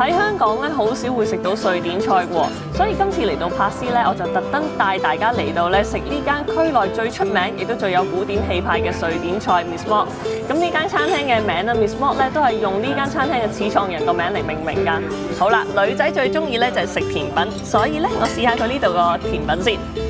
喺香港咧好少會食到瑞典菜喎，所以今次嚟到柏斯咧，我就特登帶大家嚟到咧食呢間區內最出名，亦都最有古典氣派嘅瑞典菜 Miss Mod。咁呢間餐廳嘅名咧 Miss Mod 咧都係用呢間餐廳嘅始創人個名嚟命名㗎。好啦，女仔最中意咧就係食甜品，所以咧我試下佢呢度個甜品先。